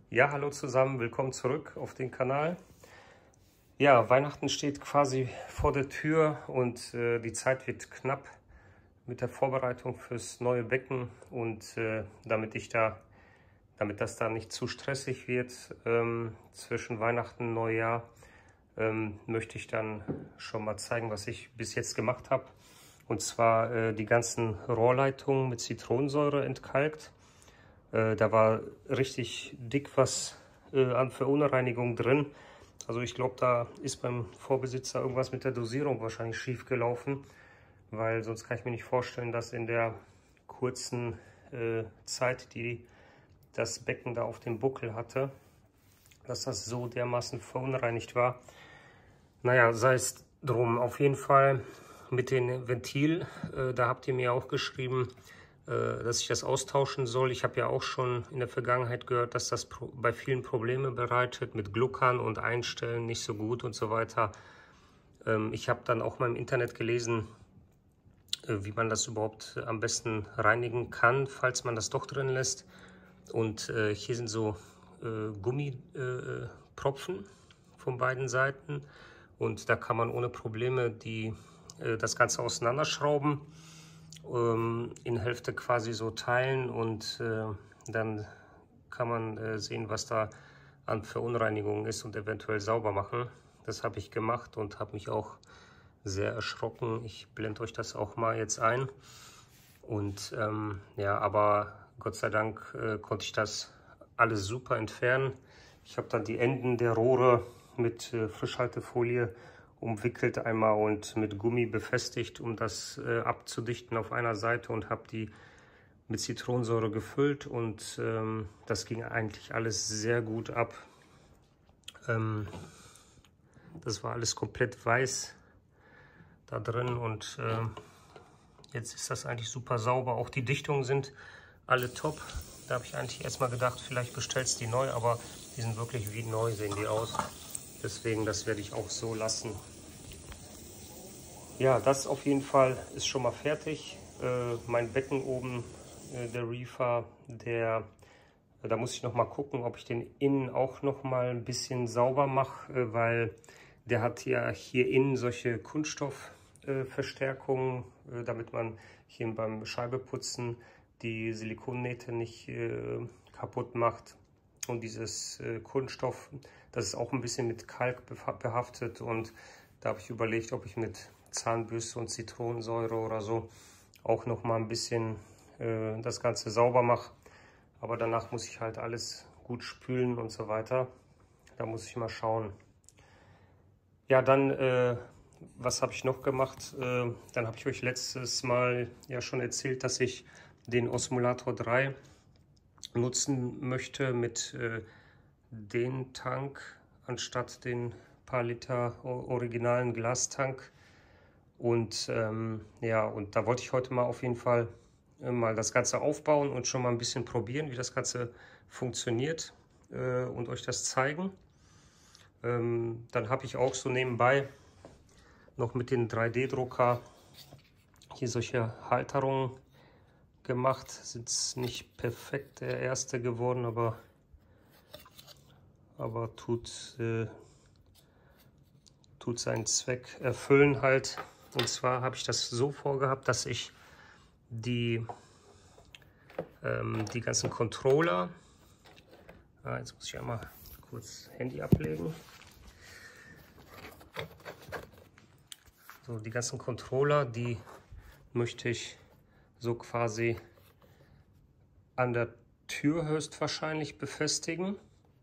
Ja, hallo zusammen, willkommen zurück auf den Kanal. Ja, Weihnachten steht quasi vor der Tür und die Zeit wird knapp mit der Vorbereitung fürs neue Becken und damit das da nicht zu stressig wird zwischen Weihnachten und Neujahr, möchte ich dann schon mal zeigen, was ich bis jetzt gemacht habe. Und zwar die ganzen Rohrleitungen mit Zitronensäure entkalkt. Da war richtig dick was an Verunreinigung drin. Also ich glaube, da ist beim Vorbesitzer irgendwas mit der Dosierung wahrscheinlich schief gelaufen, weil sonst kann ich mir nicht vorstellen, dass in der kurzen Zeit, die das Becken da auf dem Buckel hatte, dass das so dermaßen verunreinigt war. Naja, sei es drum. Auf jeden Fall mit dem Ventil, da habt ihr mir auch geschrieben, dass ich das austauschen soll. Ich habe ja auch schon in der Vergangenheit gehört, dass das bei vielen Probleme bereitet, mit Gluckern und Einstellen nicht so gut und so weiter. Ich habe dann auch mal im Internet gelesen, wie man das überhaupt am besten reinigen kann, falls man das doch drin lässt. Und hier sind so Gummipropfen von beiden Seiten und da kann man ohne Probleme das Ganze auseinanderschrauben, in Hälfte quasi so teilen und dann kann man sehen, was da an Verunreinigungen ist und eventuell sauber machen. Das habe ich gemacht und habe mich auch sehr erschrocken. Ich blende euch das auch mal jetzt ein. Und ja, aber Gott sei Dank konnte ich das alles super entfernen. Ich habe dann die Enden der Rohre mit Frischhaltefolie umwickelt einmal und mit Gummi befestigt, um das abzudichten auf einer Seite, und habe die mit Zitronensäure gefüllt und das ging eigentlich alles sehr gut ab. Das war alles komplett weiß da drin und jetzt ist das eigentlich super sauber. Auch die Dichtungen sind alle top. Da habe ich eigentlich erstmal gedacht, vielleicht bestellst du die neu, aber die sind wirklich wie neu, sehen die aus. Deswegen, das werde ich auch so lassen. Ja, das auf jeden Fall ist schon mal fertig. Mein Becken oben, der Reefer, da muss ich noch mal gucken, ob ich den innen auch noch mal ein bisschen sauber mache, weil der hat ja hier innen solche Kunststoffverstärkungen, damit man hier beim Scheibeputzen die Silikonnähte nicht kaputt macht. Und dieses Kunststoff, das ist auch ein bisschen mit Kalk behaftet, und da habe ich überlegt, ob ich mit Zahnbürste und Zitronensäure oder so auch noch mal ein bisschen das Ganze sauber mache. Aber danach muss ich halt alles gut spülen und so weiter. Da muss ich mal schauen. Ja, dann, was habe ich noch gemacht? Dann habe ich euch letztes Mal ja schon erzählt, dass ich den Osmolator 3 nutzen möchte mit den Tank anstatt den paar Liter originalen Glastank. Und ja, und da wollte ich heute mal auf jeden Fall mal das Ganze aufbauen und schon mal ein bisschen probieren, wie das Ganze funktioniert und euch das zeigen. Dann habe ich auch so nebenbei noch mit dem 3D-Drucker hier solche Halterungen gemacht. Sind nicht perfekt der erste geworden, aber tut seinen Zweck erfüllen halt. Und zwar habe ich das so vorgehabt, dass ich die ganzen Controller, jetzt muss ich einmal kurz Handy ablegen. So, die ganzen Controller, die möchte ich so quasi an der Tür höchstwahrscheinlich befestigen.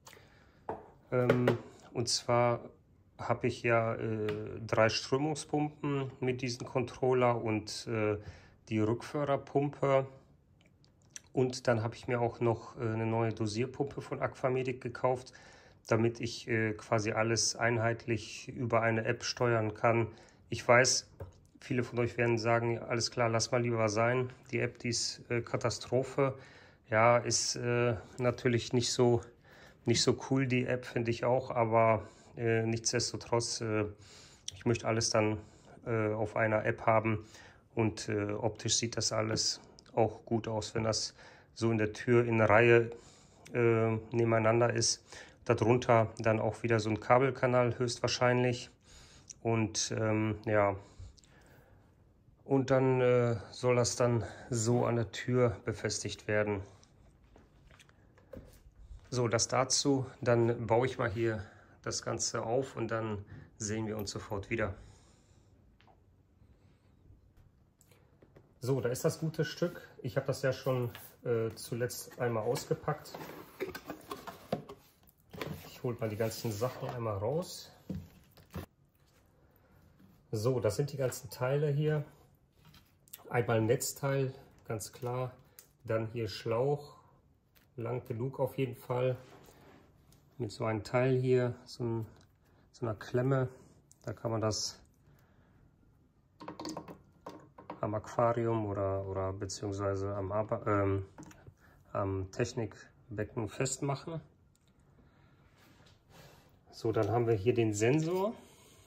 Und zwar habe ich ja 3 Strömungspumpen mit diesem Controller und die Rückförderpumpe. Und dann habe ich mir auch noch eine neue Dosierpumpe von Aquamedic gekauft, damit ich quasi alles einheitlich über eine App steuern kann. Ich weiß, viele von euch werden sagen, alles klar, lass mal lieber sein. Die App, die ist Katastrophe. Ja, ist natürlich nicht so cool, die App, finde ich auch, aber nichtsdestotrotz, ich möchte alles dann auf einer App haben, und optisch sieht das alles auch gut aus, wenn das so in der Tür in der Reihe nebeneinander ist. Darunter dann auch wieder so ein Kabelkanal höchstwahrscheinlich. Und ja, und dann soll das dann so an der Tür befestigt werden. So, das dazu. Dann baue ich mal hier das Ganze auf und dann sehen wir uns sofort wieder. So, da ist das gute Stück. Ich habe das ja schon zuletzt einmal ausgepackt. Ich hole mal die ganzen Sachen einmal raus. So, das sind die ganzen Teile hier. Einmal Netzteil, ganz klar. Dann hier Schlauch, lang genug auf jeden Fall. Mit so einem Teil hier, so einer Klemme. Da kann man das am Aquarium oder beziehungsweise am Technikbecken festmachen. So, dann haben wir hier den Sensor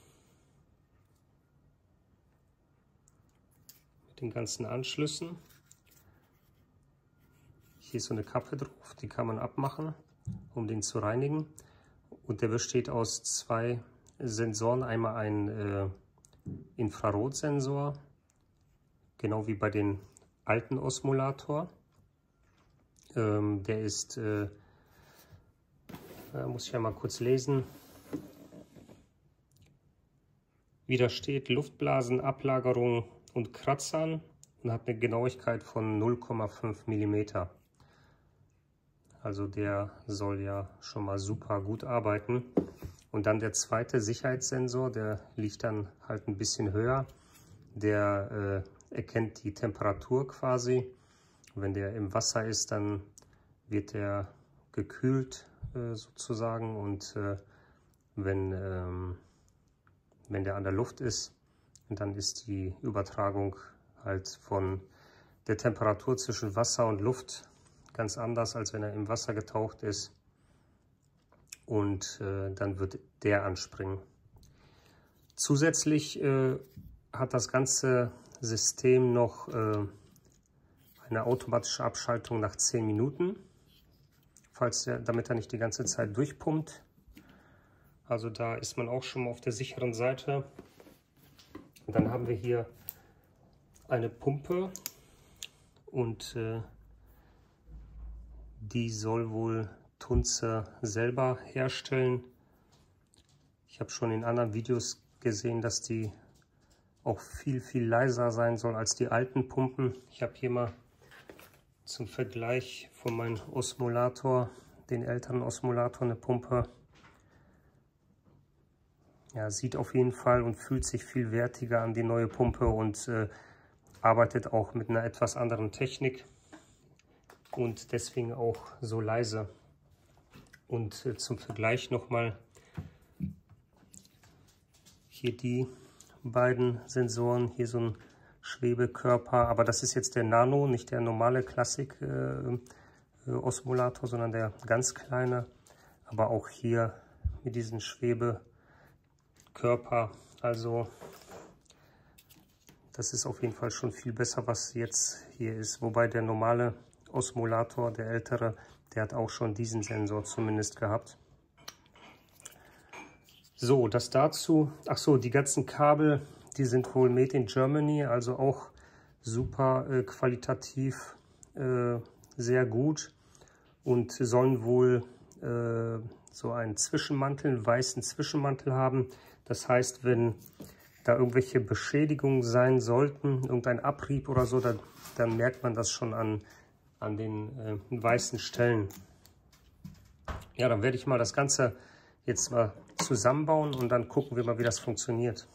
mit den ganzen Anschlüssen. Hier ist so eine Kappe drauf, die kann man abmachen, um den zu reinigen. Und der besteht aus zwei Sensoren, einmal ein Infrarotsensor, genau wie bei den alten Osmolator. Der ist, muss ich ja mal kurz lesen, widersteht Luftblasen, Ablagerungen und Kratzern und hat eine Genauigkeit von 0,5 mm. Also der soll ja schon mal super gut arbeiten. Und dann der zweite Sicherheitssensor, der liegt dann halt ein bisschen höher. Der erkennt die Temperatur quasi. Wenn der im Wasser ist, dann wird der gekühlt sozusagen. Und wenn der an der Luft ist, dann ist die Übertragung halt von der Temperatur zwischen Wasser und Luft ganz anders, als wenn er im Wasser getaucht ist. Und dann wird der anspringen. Zusätzlich hat das ganze System noch eine automatische Abschaltung nach 10 Minuten, damit er nicht die ganze Zeit durchpumpt. Also da ist man auch schon mal auf der sicheren Seite. Und dann haben wir hier eine Pumpe und die soll wohl Tunze selber herstellen. Ich habe schon in anderen Videos gesehen, dass die auch viel leiser sein soll als die alten Pumpen. Ich habe hier mal zum Vergleich von meinem Osmolator, den älteren Osmolator, eine Pumpe. Ja, sieht auf jeden Fall und fühlt sich viel wertiger an die neue Pumpe und arbeitet auch mit einer etwas anderen Technik und deswegen auch so leise. Und zum Vergleich nochmal hier die beiden Sensoren, hier so ein Schwebekörper, aber das ist jetzt der Nano, nicht der normale Klassik Osmolator, sondern der ganz kleine, aber auch hier mit diesen Schwebekörper, also das ist auf jeden Fall schon viel besser, was jetzt hier ist, wobei der normale Osmolator, der ältere, der hat auch schon diesen Sensor zumindest gehabt. So, das dazu. Ach so, die ganzen Kabel, die sind wohl made in Germany, also auch super qualitativ, sehr gut und sollen wohl so einen Zwischenmantel, einen weißen Zwischenmantel haben. Das heißt, wenn da irgendwelche Beschädigungen sein sollten, irgendein Abrieb oder so, dann merkt man das schon an den weißen Stellen. Ja, dann werde ich mal das Ganze jetzt mal zusammenbauen und dann gucken wir mal, wie das funktioniert.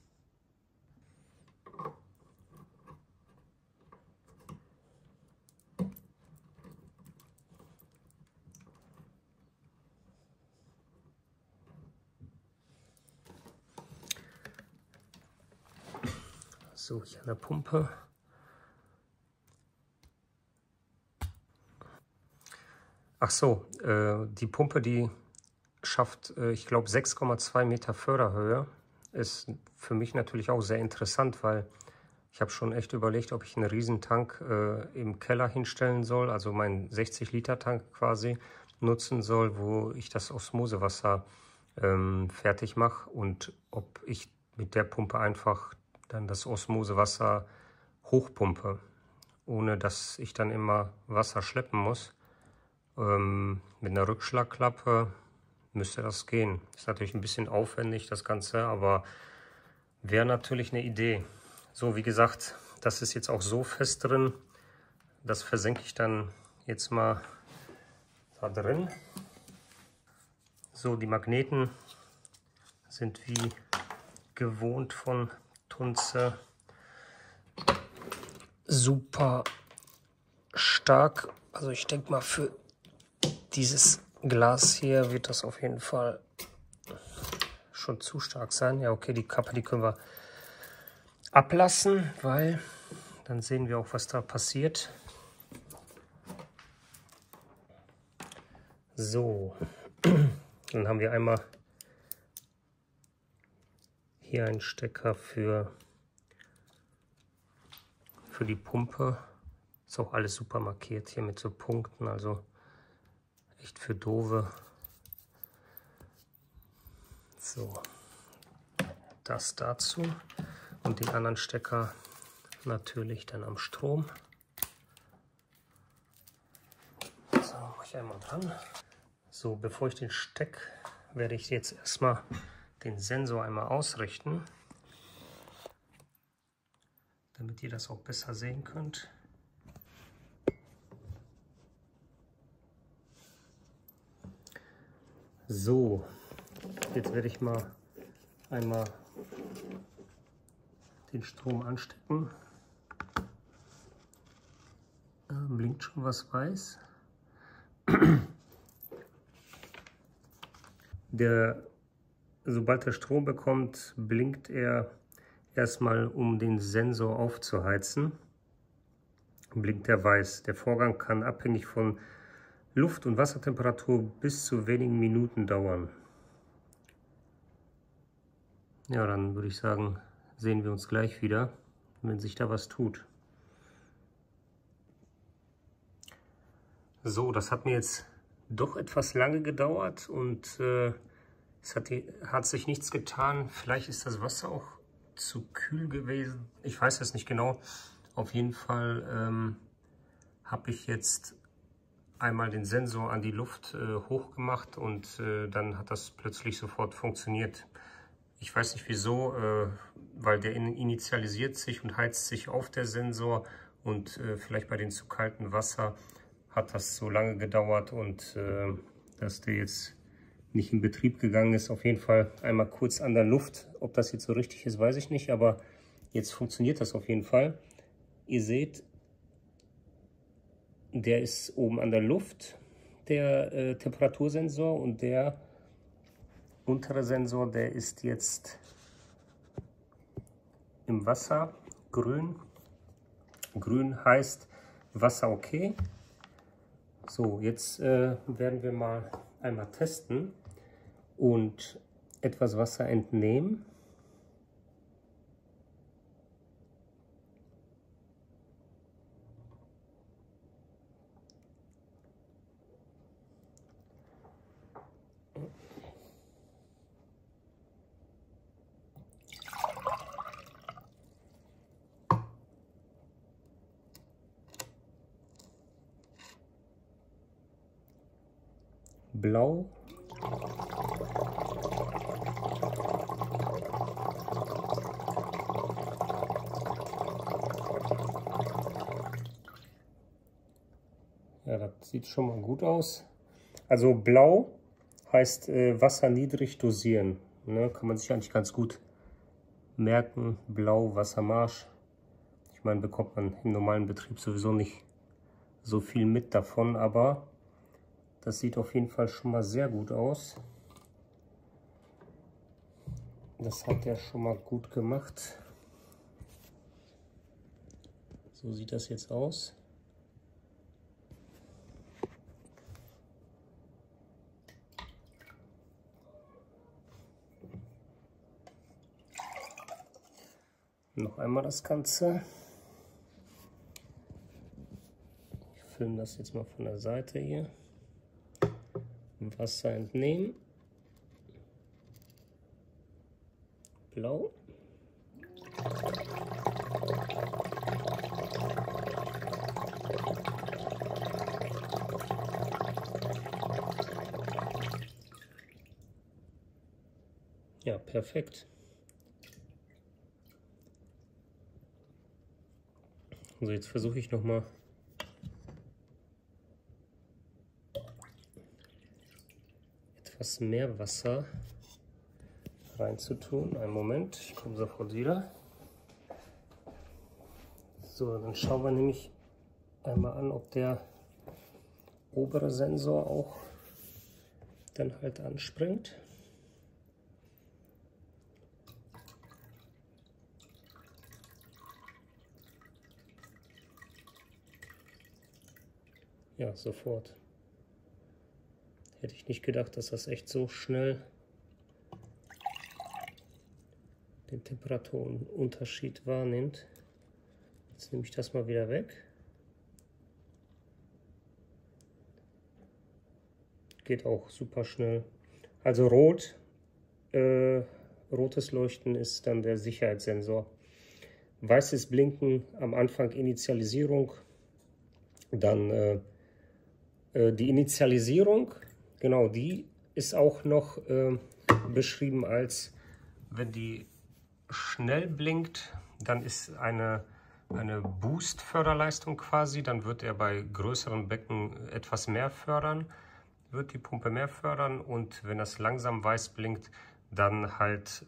So, hier an der Pumpe. Ach so, die Pumpe, die schafft, ich glaube, 6,2 Meter Förderhöhe. Ist für mich natürlich auch sehr interessant, weil Ich habe schon echt überlegt, ob ich einen Riesentank im Keller hinstellen soll, also meinen 60-Liter-Tank quasi nutzen soll, wo ich das Osmosewasser fertig mache und ob ich mit der Pumpe einfach dann das Osmosewasser hochpumpe, ohne dass ich dann immer Wasser schleppen muss. Mit einer Rückschlagklappe müsste das gehen. Ist natürlich ein bisschen aufwendig das Ganze, aber wäre natürlich eine Idee. So, wie gesagt, das ist jetzt auch so fest drin. Das versenke ich dann jetzt mal da drin. So, die Magneten sind wie gewohnt von Tunze super stark. Also ich denke mal, für dieses Glas hier wird das auf jeden Fall schon zu stark sein. Ja, okay, die Kappe, die können wir ablassen, weil dann sehen wir auch, was da passiert. So, dann haben wir einmal hier einen Stecker für die Pumpe. Ist auch alles super markiert hier mit so Punkten, also echt für Doofe. So, das dazu und den anderen Stecker natürlich dann am Strom. So, mache ich einmal dran. So, bevor ich den stecke, werde ich jetzt erstmal den Sensor einmal ausrichten, damit ihr das auch besser sehen könnt. So, jetzt werde ich mal einmal den Strom anstecken. Da blinkt schon was weiß. Sobald er Strom bekommt, blinkt er erstmal, um den Sensor aufzuheizen. Blinkt er weiß. Der Vorgang kann abhängig von Luft- und Wassertemperatur bis zu wenigen Minuten dauern. Ja, dann würde ich sagen, sehen wir uns gleich wieder, wenn sich da was tut. So, das hat mir jetzt doch etwas lange gedauert und es hat sich nichts getan. Vielleicht ist das Wasser auch zu kühl gewesen. Ich weiß es nicht genau. Auf jeden Fall habe ich jetzt einmal den Sensor an die Luft hochgemacht und dann hat das plötzlich sofort funktioniert. Ich weiß nicht wieso, weil der initialisiert sich und heizt sich auf, der Sensor, und vielleicht bei dem zu kalten Wasser hat das so lange gedauert und dass der jetzt nicht in Betrieb gegangen ist. Auf jeden Fall einmal kurz an der Luft. Ob das jetzt so richtig ist, weiß ich nicht, aber jetzt funktioniert das auf jeden Fall. Ihr seht, der ist oben an der Luft, der Temperatursensor, und der untere Sensor, der ist jetzt im Wasser, grün. Grün heißt Wasser okay. So, jetzt werden wir mal einmal testen und etwas Wasser entnehmen. Blau. Ja, das sieht schon mal gut aus. Also blau heißt Wasser niedrig dosieren. Ne, kann man sich eigentlich ganz gut merken. Blau, Wassermarsch. Ich meine, bekommt man im normalen Betrieb sowieso nicht so viel mit davon, aber das sieht auf jeden Fall schon mal sehr gut aus. Das hat er schon mal gut gemacht. So sieht das jetzt aus. Noch einmal das Ganze. Ich filme das jetzt mal von der Seite hier. Wasser entnehmen. Blau. Ja, perfekt. Also jetzt versuche ich noch mal etwas mehr Wasser reinzutun. Einen Moment, ich komme sofort wieder. So, dann schauen wir nämlich einmal an, ob der obere Sensor auch dann halt anspringt. Ja, sofort. Hätte ich nicht gedacht, dass das echt so schnell den Temperaturunterschied wahrnimmt. Jetzt nehme ich das mal wieder weg. Geht auch super schnell. Also rot, rotes Leuchten ist dann der Sicherheitssensor. Weißes Blinken am Anfang Initialisierung. Dann die Initialisierung, genau, die ist auch noch beschrieben als, wenn die schnell blinkt, dann ist eine Boost-Förderleistung quasi, dann wird er bei größeren Becken etwas mehr fördern, wird die Pumpe mehr fördern, und wenn das langsam weiß blinkt, dann halt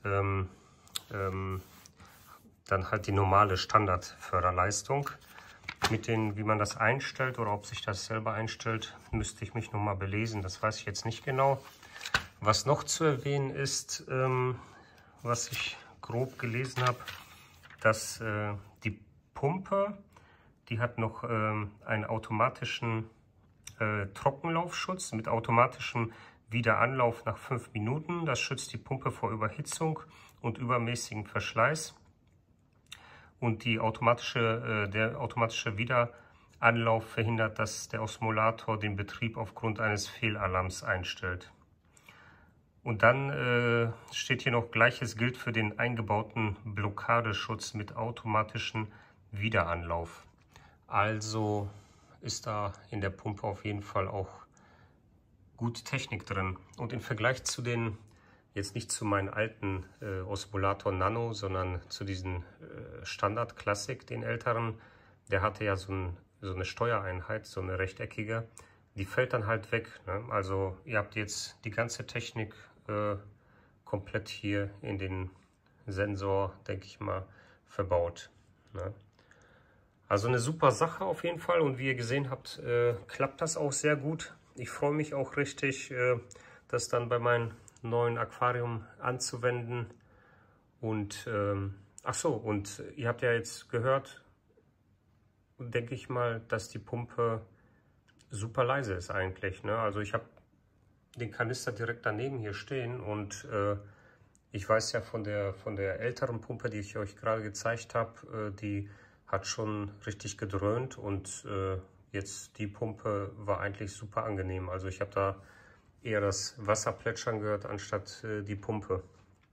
die normale Standardförderleistung. Mit den, wie man das einstellt oder ob sich das selber einstellt, müsste ich mich noch mal belesen. Das weiß ich jetzt nicht genau. Was noch zu erwähnen ist, was ich grob gelesen habe, dass die Pumpe, die hat noch einen automatischen Trockenlaufschutz mit automatischem Wiederanlauf nach 5 Minuten. Das schützt die Pumpe vor Überhitzung und übermäßigem Verschleiß. Und der automatische Wiederanlauf verhindert, dass der Osmolator den Betrieb aufgrund eines Fehlalarms einstellt. Und dann steht hier noch, Gleiches gilt für den eingebauten Blockadeschutz mit automatischem Wiederanlauf. Also ist da in der Pumpe auf jeden Fall auch gute Technik drin. Und im Vergleich zu den, jetzt nicht zu meinen alten Osmolator Nano, sondern zu diesen Standard Classic, den älteren, der hatte ja so eine Steuereinheit, so eine rechteckige, die fällt dann halt weg. Ne? Also ihr habt jetzt die ganze Technik komplett hier in den Sensor, denke ich mal, verbaut. Ne? Also eine super Sache auf jeden Fall, und wie ihr gesehen habt, klappt das auch sehr gut. Ich freue mich auch richtig, das dann bei meinem neuen Aquarium anzuwenden. Und ach so, und ihr habt ja jetzt gehört, denke ich mal, dass die Pumpe super leise ist eigentlich. Ne? Also ich habe den Kanister direkt daneben hier stehen, und ich weiß ja von der älteren Pumpe, die ich euch gerade gezeigt habe, die hat schon richtig gedröhnt, und jetzt die Pumpe war eigentlich super angenehm. Also ich habe da eher das Wasser plätschern gehört, anstatt die Pumpe.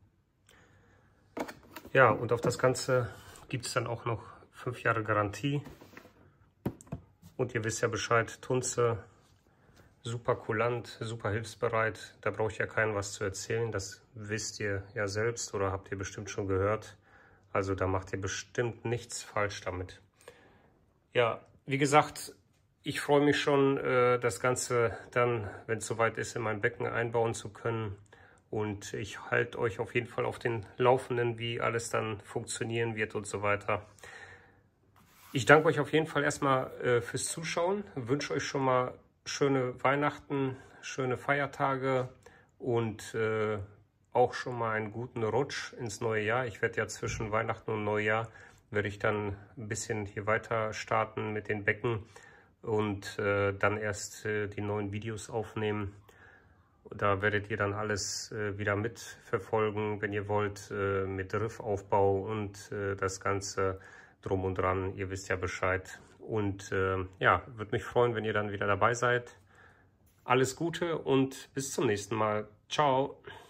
Ja, und auf das Ganze gibt es dann auch noch 5 Jahre Garantie. Und ihr wisst ja Bescheid, Tunze, super kulant, super hilfsbereit. Da brauche ich ja keinem was zu erzählen. Das wisst ihr ja selbst oder habt ihr bestimmt schon gehört. Also da macht ihr bestimmt nichts falsch damit. Ja, wie gesagt, ich freue mich schon, das Ganze dann, wenn es soweit ist, in mein Becken einbauen zu können. Und ich halte euch auf jeden Fall auf den Laufenden, wie alles dann funktionieren wird und so weiter. Ich danke euch auf jeden Fall erstmal fürs Zuschauen. Wünsche euch schon mal schöne Weihnachten, schöne Feiertage und auch schon mal einen guten Rutsch ins neue Jahr. Ich werde ja zwischen Weihnachten und Neujahr, werde ich dann ein bisschen hier weiter starten mit den Becken und dann erst die neuen Videos aufnehmen. Da werdet ihr dann alles wieder mitverfolgen, wenn ihr wollt, mit Riffaufbau und das Ganze drum und dran. Ihr wisst ja Bescheid. Und ja, würde mich freuen, wenn ihr dann wieder dabei seid. Alles Gute und bis zum nächsten Mal. Ciao.